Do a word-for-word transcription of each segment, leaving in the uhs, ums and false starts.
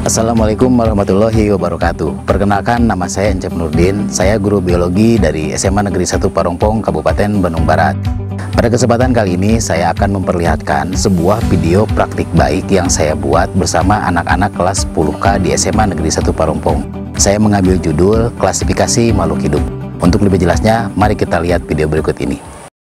Assalamualaikum warahmatullahi wabarakatuh. Perkenalkan, nama saya Encep Nurdin. Saya guru biologi dari S M A Negeri satu Parongpong, Kabupaten Bandung Barat. Pada kesempatan kali ini saya akan memperlihatkan sebuah video praktik baik yang saya buat bersama anak-anak kelas sepuluh K di S M A Negeri satu Parongpong. Saya mengambil judul klasifikasi makhluk hidup. Untuk lebih jelasnya, mari kita lihat video berikut ini.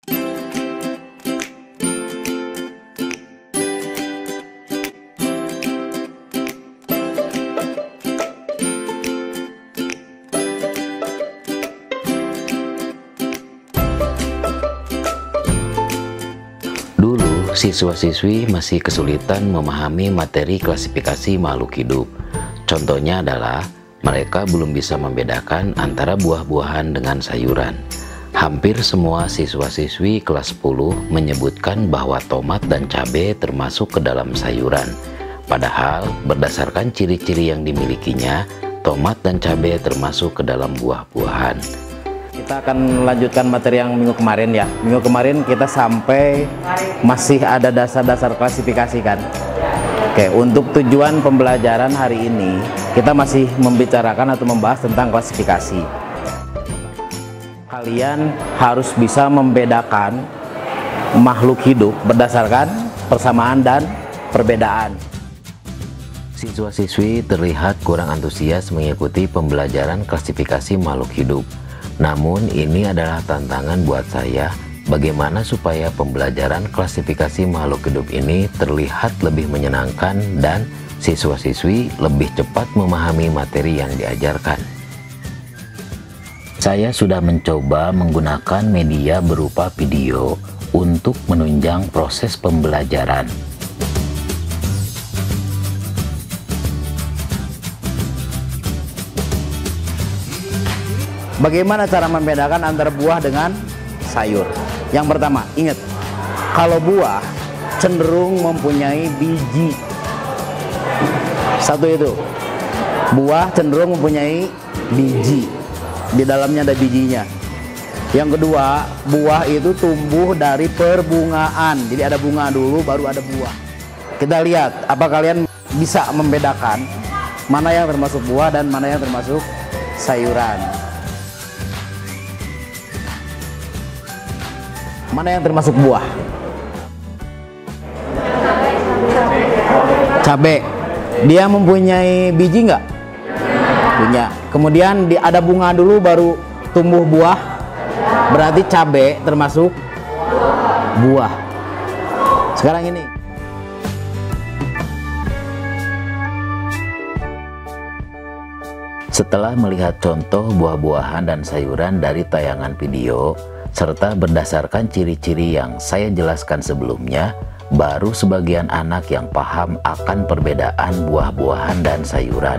Dulu, siswa-siswi masih kesulitan memahami materi klasifikasi makhluk hidup. Contohnya adalah mereka belum bisa membedakan antara buah-buahan dengan sayuran. Hampir semua siswa-siswi kelas sepuluh menyebutkan bahwa tomat dan cabai termasuk ke dalam sayuran. Padahal berdasarkan ciri-ciri yang dimilikinya, tomat dan cabai termasuk ke dalam buah-buahan. Kita akan melanjutkan materi yang minggu kemarin ya. Minggu kemarin kita sampai masih ada dasar-dasar klasifikasi kan. Oke, untuk tujuan pembelajaran hari ini kita masih membicarakan atau membahas tentang klasifikasi. Kalian harus bisa membedakan makhluk hidup berdasarkan persamaan dan perbedaan. Siswa-siswi terlihat kurang antusias mengikuti pembelajaran klasifikasi makhluk hidup. Namun ini adalah tantangan buat saya, bagaimana supaya pembelajaran klasifikasi makhluk hidup ini terlihat lebih menyenangkan dan siswa-siswi lebih cepat memahami materi yang diajarkan. Saya sudah mencoba menggunakan media berupa video untuk menunjang proses pembelajaran. Bagaimana cara membedakan antara buah dengan sayur? Yang pertama, ingat, kalau buah cenderung mempunyai biji. Satu itu, buah cenderung mempunyai biji. Di dalamnya ada bijinya. Yang kedua, buah itu tumbuh dari perbungaan. Jadi ada bunga dulu, baru ada buah. Kita lihat, apa kalian bisa membedakan mana yang termasuk buah dan mana yang termasuk sayuran? Mana yang termasuk buah? Cabai. Dia mempunyai biji nggak? Punya. Kemudian di, ada bunga dulu baru tumbuh buah. Berarti cabai termasuk buah. Sekarang ini. Setelah melihat contoh buah-buahan dan sayuran dari tayangan video, serta berdasarkan ciri-ciri yang saya jelaskan sebelumnya, baru sebagian anak yang paham akan perbedaan buah-buahan dan sayuran.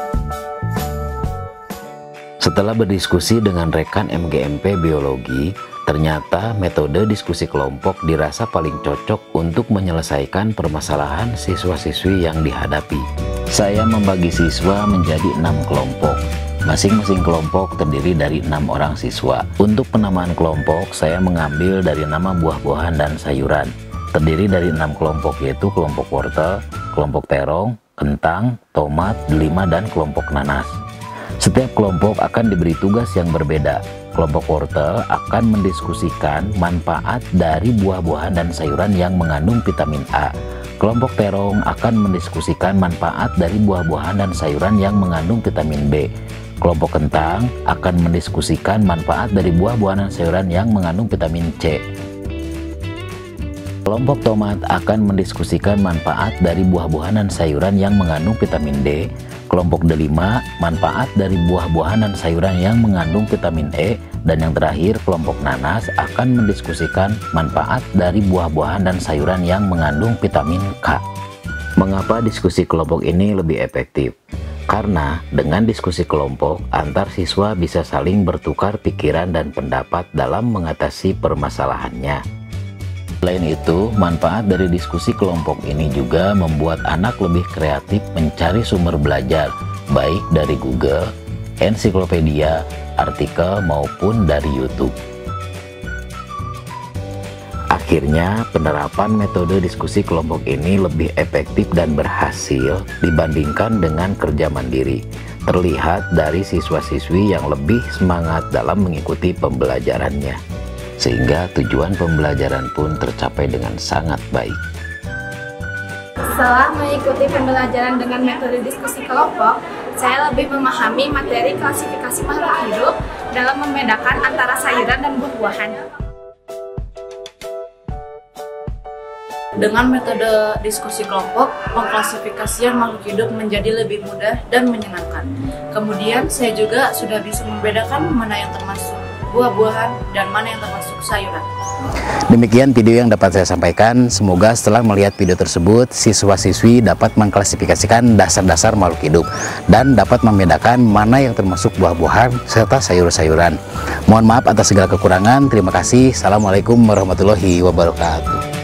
Setelah berdiskusi dengan rekan M G M P Biologi, ternyata metode diskusi kelompok dirasa paling cocok untuk menyelesaikan permasalahan siswa-siswi yang dihadapi. Saya membagi siswa menjadi enam kelompok. Masing-masing kelompok terdiri dari enam orang siswa. Untuk penamaan kelompok, saya mengambil dari nama buah-buahan dan sayuran. Terdiri dari enam kelompok, yaitu kelompok wortel, kelompok terong, kentang, tomat, delima, dan kelompok nanas. Setiap kelompok akan diberi tugas yang berbeda. Kelompok wortel akan mendiskusikan manfaat dari buah-buahan dan sayuran yang mengandung vitamin A. Kelompok terong akan mendiskusikan manfaat dari buah-buahan dan sayuran yang mengandung vitamin B. Kelompok kentang akan mendiskusikan manfaat dari buah-buahan dan sayuran yang mengandung vitamin C. Kelompok tomat akan mendiskusikan manfaat dari buah-buahan dan sayuran yang mengandung vitamin D. Kelompok delima, manfaat dari buah-buahan dan sayuran yang mengandung vitamin E. Dan yang terakhir, kelompok nanas akan mendiskusikan manfaat dari buah-buahan dan sayuran yang mengandung vitamin K. Mengapa diskusi kelompok ini lebih efektif? Karena dengan diskusi kelompok, antar siswa bisa saling bertukar pikiran dan pendapat dalam mengatasi permasalahannya. Selain itu, manfaat dari diskusi kelompok ini juga membuat anak lebih kreatif mencari sumber belajar, baik dari Google, ensiklopedia, artikel, maupun dari YouTube. Akhirnya, penerapan metode diskusi kelompok ini lebih efektif dan berhasil dibandingkan dengan kerja mandiri. Terlihat dari siswa-siswi yang lebih semangat dalam mengikuti pembelajarannya, sehingga tujuan pembelajaran pun tercapai dengan sangat baik. Setelah mengikuti pembelajaran dengan metode diskusi kelompok, saya lebih memahami materi klasifikasi makhluk hidup dalam membedakan antara sayuran dan buah-buahan. Dengan metode diskusi kelompok, pengklasifikasian makhluk hidup menjadi lebih mudah dan menyenangkan. Kemudian, saya juga sudah bisa membedakan mana yang termasuk buah-buahan dan mana yang termasuk sayuran. Demikian video yang dapat saya sampaikan. Semoga setelah melihat video tersebut, siswa-siswi dapat mengklasifikasikan dasar-dasar makhluk hidup dan dapat membedakan mana yang termasuk buah-buahan serta sayur-sayuran. Mohon maaf atas segala kekurangan. Terima kasih. Assalamualaikum warahmatullahi wabarakatuh.